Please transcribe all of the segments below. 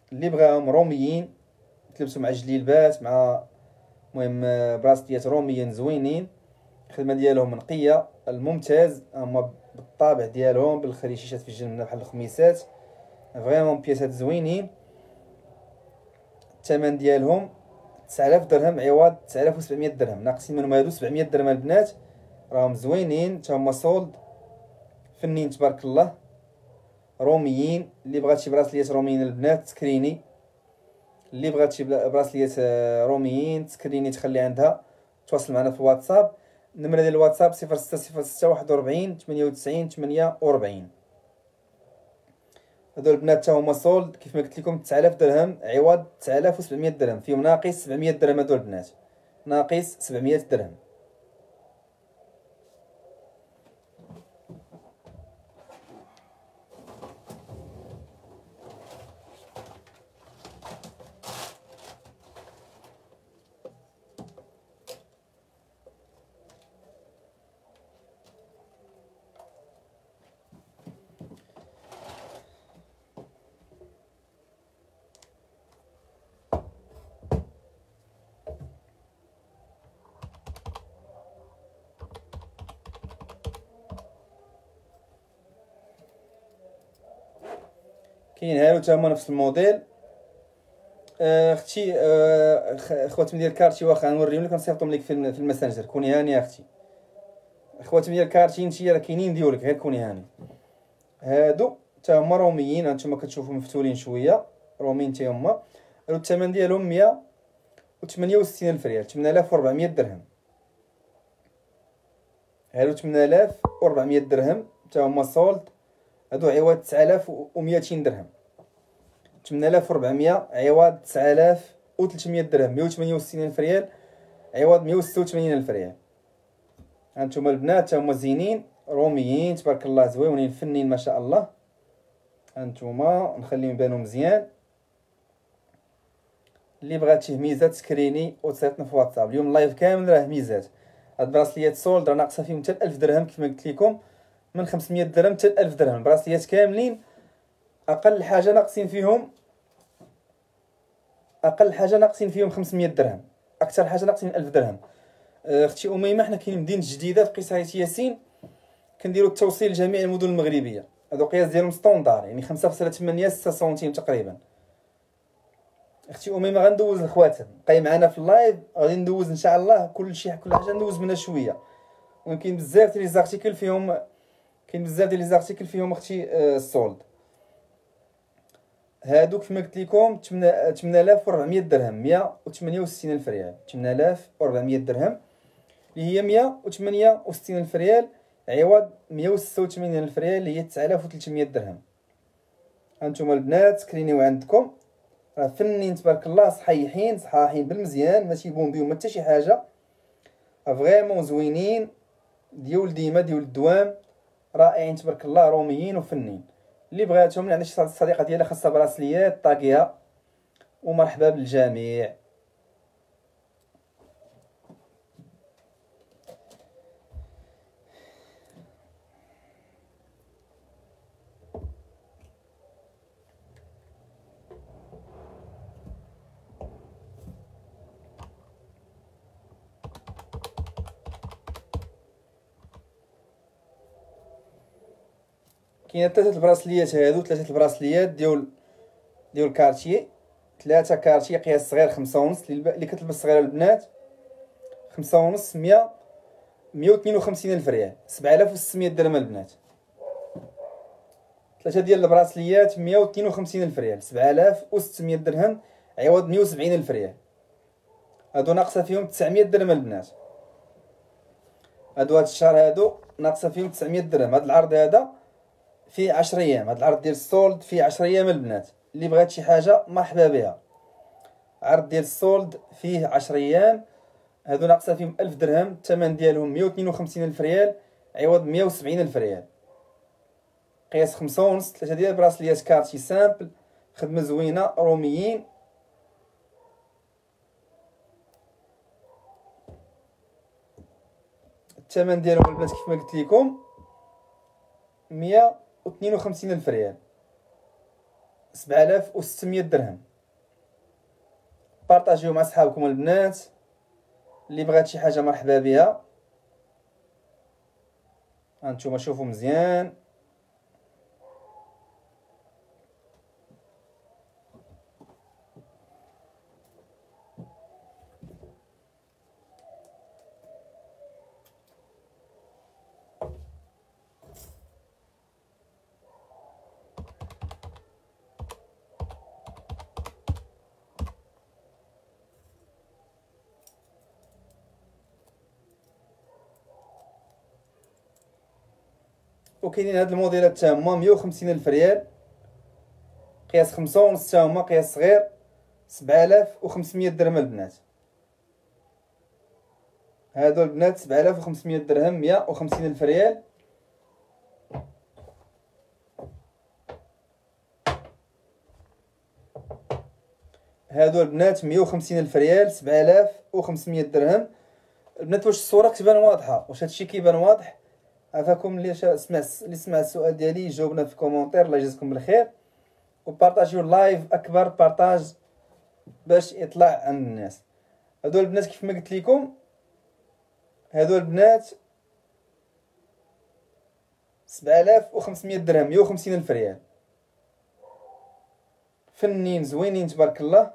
اللي بغاهم روميين تلبسوا مع جليلبات مع المهم براسليات روميين زوينين. الخدمه ديالهم نقيه الممتاز، هما بالطابع ديالهم بالخريشيشات في الجنب بحال الخميسات، فريمون بياسات زوينين. الثمن ديالهم 9000 درهم عوض 9700 درهم، ناقصين منهم هادو 700 درهم البنات، راهم زوينين تا هما سولد فنين تبارك الله روميين. اللي بغات شي براسليات روميين البنات تسكريني، اللي بغات شي براسليات روميين تسكريني تخلي عندها، تواصل معنا في الواتساب. النمره ديال الواتساب 0606 41 98 48. هادو البنات تا هما سولد كيف ما قلت لكم 9000 درهم عوض 9700 درهم، فيهم ناقص 700 درهم. هادو البنات ناقص 700 درهم. كاين هادو تا هما نفس الموديل. اختي خواتم ديال كارتي واخا نوريهم لك نصيفطهم لك في الماسنجر. كوني هانيه اختي، خواتم ديال كارتي نتيا راه كاينين ديولك، غير كوني هاني. هادو تا هما روميين، هانتوما كتشوفوا مفتولين شويه روميين تا هما. هادو الثمن ديالهم 168 الف ريال، 8400 درهم. هادو 8400 درهم تا هما سولد. هادو عوض 9200 درهم، 8400 عوض 9300 درهم، 168 الف ريال عوض 186 الف ريال. هانتوما البنات تا هما زينين روميين تبارك الله زويونين فنين ما شاء الله. هانتوما نخليهم يبانو مزيان. اللي بغات شي هميزه تسكريني وتصيفطنا في واتساب. اليوم اللايف كامل راه هميزات. هاد براسليات سولد راه ناقصه فيهم حتى 1000 درهم كيف ما قلت لكم، من 500 درهم حتى 1000 درهم. البراسليات كاملين اقل حاجه ناقصين فيهم 500 درهم، اكثر حاجه ناقصين 1000 درهم. اختي اميمه حنا كاينين مدينه جديده في قصايه ياسين، كنديروا التوصيل لجميع المدن المغربيه. هادو قياس ديالهم ستوندار يعني 5.8 6 سنتيم تقريبا. اختي اميمه غندوز الخواتم، بقاي معنا في اللايف غادي ندوز ان شاء الله كل حاجه ندوز منها شويه. ويمكن بزاف ديال لي زارتيكل فيهم، كاين بزاف ديال لي زارتيكل فيهم اختي السولد. هادو كيف ما قلت لكم 8400 درهم، 168 الف ريال. 8400 درهم اللي هي 168 الف ريال عوض 186 الف ريال اللي هي 9300 درهم. هانتوما البنات سكرينيو عندكم، راه فنين تبارك الله، صحيحين بالمزيان، ماشي بومبيو ما حتى شي حاجه، فريمون زوينين ديول ديما ديول الدوام، رائعين تبارك الله روميين وفنين. اللي بغاتهم عندنا شي صديقه ديالها خاصها براسليات طاقيها، ومرحبا بالجميع. كاين ثلاثه البراسليات هادو، ثلاثه البراسليات ديال كارتيي، ثلاثه كارتيي قياس صغير 5.5 اللي كتلبس صغيره البنات 5.5 152 الف ريال، 7600 درهم البنات. ثلاثه ديال البراسليات 152 الف ريال، 7600 درهم عوض 170 الف ريال. هادو ناقصه فيهم 900 درهم البنات. هاد الشهر هادو ناقصه فيهم 900 درهم. هاد العرض هذا فيه 10 ايام، هاد العرض ديال السولد فيه 10 ايام البنات. اللي بغات شي حاجه مرحبا بها. عرض ديال السولد فيه 10 ايام. هادو ناقصه فيهم 1000 درهم، الثمن ديالهم 152 الف ريال عوض 170 الف ريال. قياس 5.5، ثلاثه ديال براسليات كارتي سامبل، خدمه زوينه روميين. الثمن ديالهم البنات كيف ما قلت لكم 152 الف ريال. 7600 درهم. بارطاجيو مع صحابكم البنات، اللي بغات شي حاجه مرحبا بها. هانتوما شوفوا مزيان. وكاينين هاد الموديلات تا هما 150 الف ريال، قياس 5.5 تا هما قياس صغير، 7500 درهم البنات. هادو البنات 7500 درهم، 150 الف ريال. هادو البنات 150 الف ريال، 7500 درهم البنات. واش الصوره كتبان واضحه؟ واش هادشي كيبان واضح؟ عافاكم اللي سمع السؤال ديالي جاوبنا في الكومونتير. الله يجزيكم بالخير، وبارطاجيو اللايف اكبر بارطاج باش يطلع عند الناس. هادو البنات كيف ما قلت لكم، هادو البنات 7500 درهم، 150 الف ريال. فنين زوينين تبارك الله.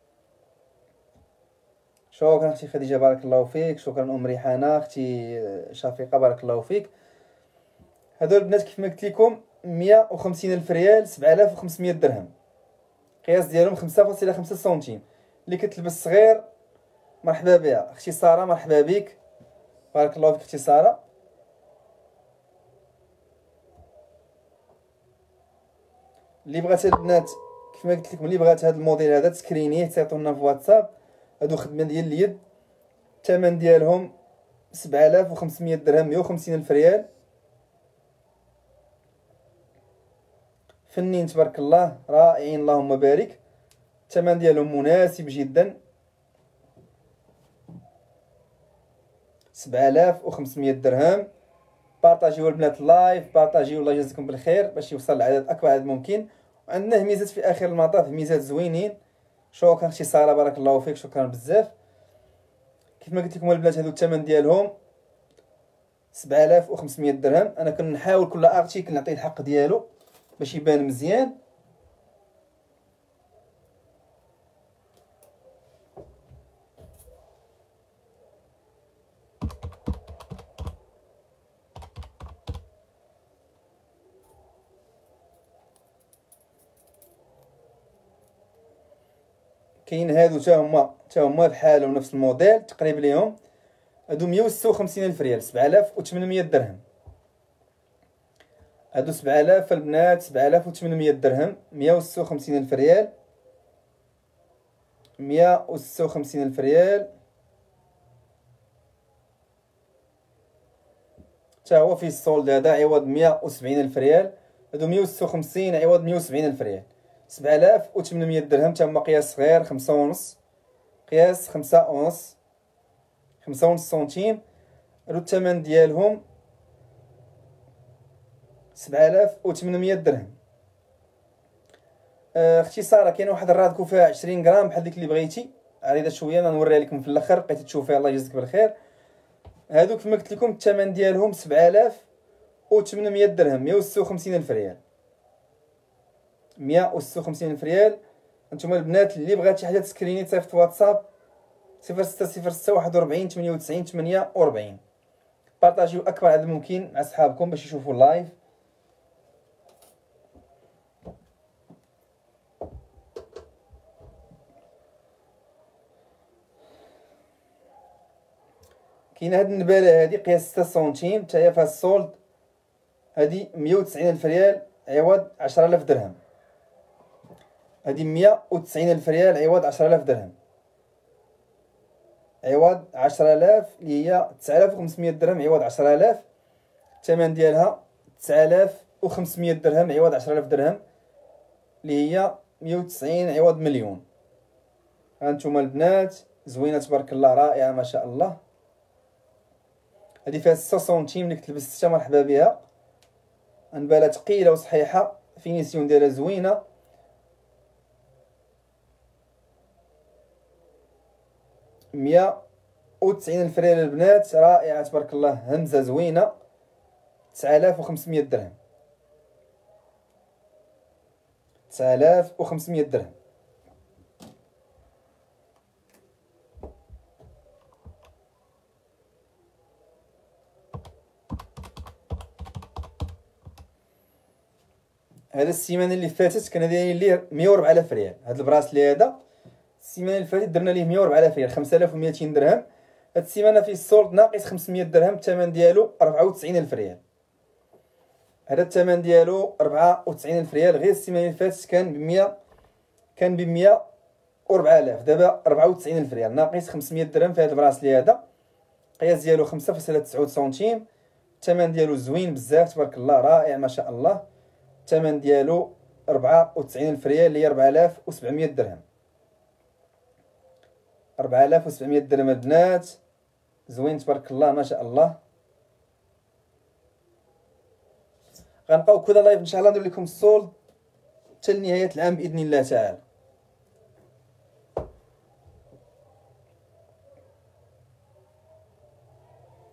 شكرا اختي خديجه بارك الله فيك، شكرا ام ريحانه، اختي شفيقه بارك الله فيك. هادو البنات كيف ما قلت لكم 150 الف ريال، 7500 درهم، قياس ديالهم 5.5 سنتيم. اللي كتلبس صغير مرحبا بها. اختي ساره مرحبا بك، بارك الله فيك اختي ساره. اللي بغات البنات كيف ما قلت لكم، اللي بغات هذا الموديل هذا تسكرينيه تعطونا في واتساب. هادو خدمه ديال اليد، الثمن ديالهم 7500 درهم، 150 الف ريال. فنين تبارك الله، رائعين اللهم بارك. الثمن ديالهم مناسب جدا، 7500 درهم. بارطاجيو البنات اللايف، بارطاجيو الله يجازيكم بالخير باش يوصل العدد اكبر عدد ممكن. وعندنا ميزات في اخر المطاف، ميزات زوينين. شكرا اختي ساره بارك الله فيك، شكرا بزاف. كيف ما قلت لكم البنات هادو الثمن ديالهم 7500 درهم. انا كنحاول كل ارتيكل نعطيه الحق ديالو باش يبان مزيان. كاين هادو تا هما بحالهم نفس الموديل تقريب ليهم. هادو 156 الف ريال، 7800 درهم. هادو 7000 البنات، 7800 درهم، 156 الف ريال، 156 الف ريال. تا هو فيه السولد هذا عوض 170 الف ريال. هادو 156 عوض 170 الف ريال، 7800 درهم. تا هما قياس صغير، 5.5، قياس 5.5 سنتيم. هادو الثمن ديالهم 7800 درهم. اختي ساره كاين واحد الرادكو فيها 20 غرام بحال ديك اللي بغيتي، عريضه شويه، نوريها لكم في الاخر بقيتي تشوفيها. الله يجزيك بالخير. هادو كما قلت لكم الثمن ديالهم 7800 درهم، 156 الف ريال، 156 الف ريال. انتم البنات اللي بغات شي حاجه تسكريني تصيفط واتساب 0606 41 98 48. بارطاجيو اكبر عدد ممكن مع صحابكم باش يشوفوا اللايف. كاين هاد النباله هادي قياس 6 سنتيم، حتى هي فيها السولد. هادي 190 الف ريال عوض 10000 درهم. هادي 190 الف ريال عوض 10000 درهم، عوض 10000 اللي هي 9500 درهم عوض 10000. الثمن ديالها 9500 درهم عوض 10000 درهم، اللي هي 190 عوض مليون. هانتوما البنات زوينه تبارك الله، رائعه ما شاء الله. هادي فيها 6 سنتيم، اللي كتلبس 6 مرحبا بها. نبالة ثقيله وصحيحه، فينيسيون ديالها زوينه. 190 ريال البنات، رائعة تبارك الله، همزة زوينة. 9500 درهم. 9500 درهم. هذا السيمانه اللي فاتت كنا دايرين ليه 104000 ريال. هذا البراسلي هذا السيمانه اللي فاتت درنا ليه 104000 ريال، 5200 درهم. هاد السيمانه فيه السولد ناقص 500 درهم، الثمن ديالو 94000 ريال. هذا الثمن ديالو 94000 ريال. غير السيمانه اللي فاتت كان ب 100، كان ب 104000، دابا 94000 ريال ناقص 500 درهم في هذا البراسلي هذا. القياس ديالو 5.9 سنتيم. الثمن ديالو زوين بزاف تبارك الله، رائع ما شاء الله. الثمن ديالو 94000 ريال اللي هي 4700 درهم. 4700 درهم البنات، زوين تبارك الله ما شاء الله. غنبقاو كذا لايف ان شاء الله ندير لكم السولد حتى لنهايه العام باذن الله تعالى.